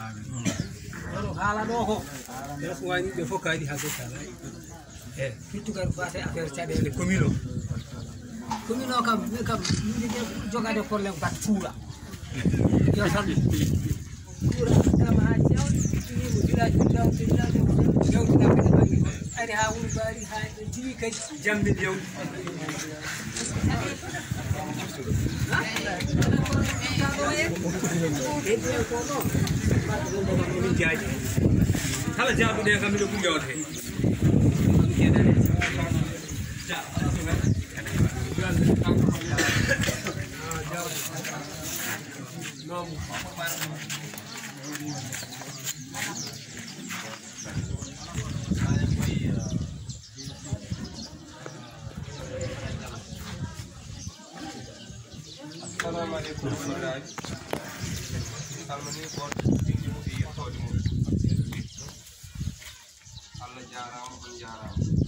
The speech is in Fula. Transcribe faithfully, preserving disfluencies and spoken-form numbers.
haala ɗo ko ɗo wayni ɓe fof kaydi ha gottala e firtugal fate affaire caɗele commune o commune o kam min kam yimɓe jogade probléme kat cuura yo tan cuura tama ha jawɗi ɗinimo village dawde village jawɗi ɗam kadi bangi ari ha wuro bari ha diwi kadi jamde jawɗi kala jaaduɗe kam miɗo ɓuuri yawde Assalamu alaikum warahmatullahi salmani bot jingi mudi yettode mum Allah jarama on jarama